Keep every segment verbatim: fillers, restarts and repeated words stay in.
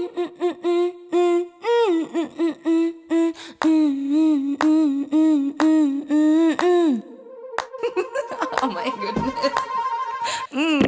Oh my goodness. Mm.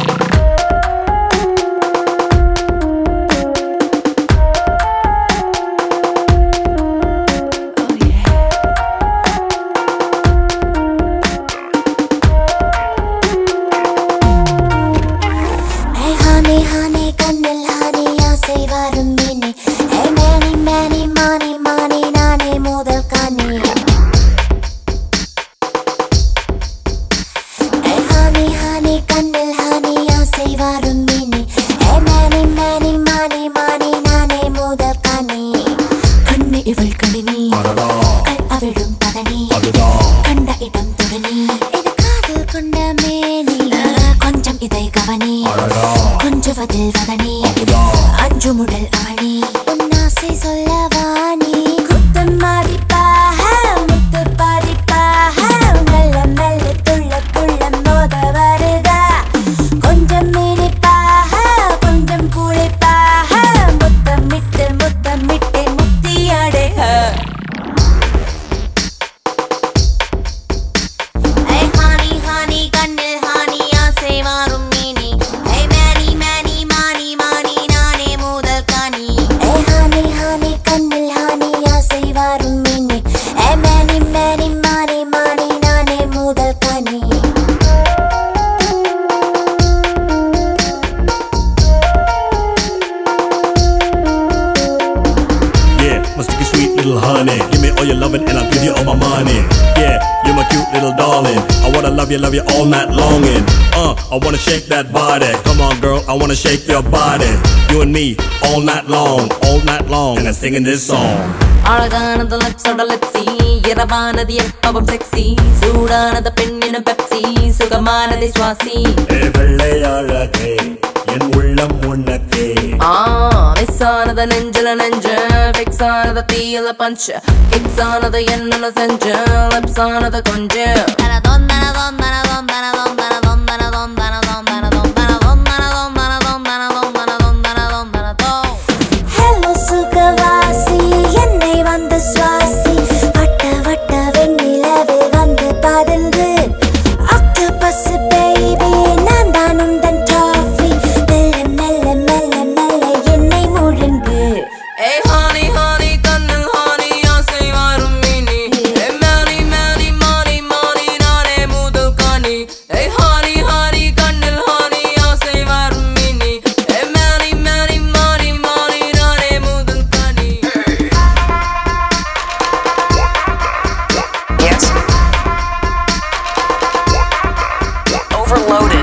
Love you all night long and uh, I wanna shake that body. Come on girl, I wanna shake your body. You and me all night long, all night long, and I'm singing this song. Alaganada lips on the lipsy, Yeravanadi and sexy, Sudanada penina Pepsi, Sugamanadi swasi. En ullam unnake. Ah, miss another ninja ninja, fix another feel a punch, kicks another yen and a center, lips another conjure. Hello Sukavasi, ennai vanda swasi, vatta vatta vennilavel vandu padandu, octopus baby, naan dhaan undan toffee, mella mella mella mella ennai muzhungu. Hey honey honey kannil honey aasai varum mini, hey mani mani mani mani naane mudal kani. Hey honey honey kannil honey aasai varum mini, hey mani mani mani mani naane mudal kani. Yes. Overloaded.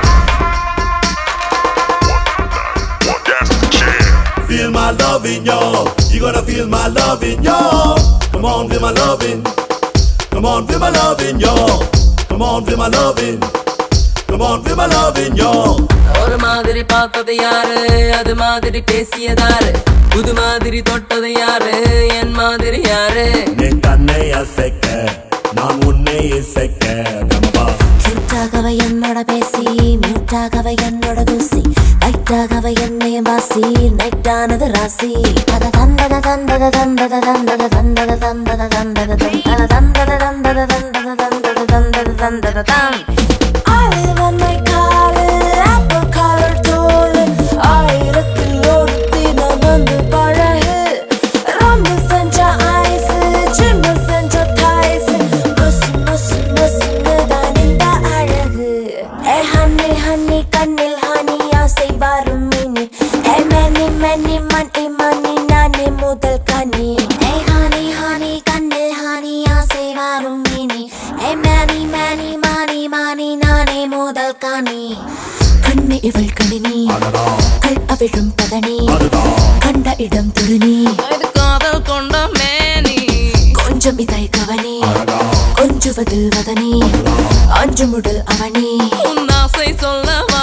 Feel my loving, y'all. You gonna feel my loving, y'all. Come on, feel my loving. Come on, feel my loving, y'all. Come on, feel my loving. Come on, feel my loving, y'all. ஒரு மாதிரி பார்த்தது யாரு, அது மாதிரி பேசியதாரு, புது மாதிரி தொட்டது யாரு, என் மாதிரி யாரு. நீ தன்னை அசைக்க, நான் உன்னை இசைக்க. கம்பா கியூட்டாகவ என்னோட பேசி, மியூட்டாகவ என்னோட தூசி, லைட்டாகவ என்னையும் வாசி, நைட்டானது ராசி. தத தந்தத தந்தத தந்தத தந்தத தந்தத தந்தத தந்தத தந்தத தந்தத தந்தத தந்தத தந்தத தந்தத தந்தத தம். I live on my car, apple color tool, ஆயிரத்தில் ஒருத்தி நான் வந்து பழகு, ரம்பு செஞ்ச ஐஸ், ஜிம்மு செஞ்ச தைஸ், முசு முசு முசுன்னு தான் இந்த அழகு. ஏ ஹன்னி ஹன்னி கண்ணில் ஹனி ஆசை வரும் மினி, ஏ மணி மணி மணி மணி நானே முதல் கனி. ஏ ஹனி ஹனி கண்ணில் ஹனி ஆசை வரும் மினி, ஏ மணி மணி மணி மணி நானே முதல் கனி. கண்ணு இவள் கணினி, கல் அவிழும் பதனி, கண்ட இடம் துருணி, இது காதல் கொண்ட மேனி, கொஞ்சம் இதை கவனி, கொஞ்சுவதில் வதனி, அஞ்சு முதல் அவனி. உன் ஆசை சொல்ல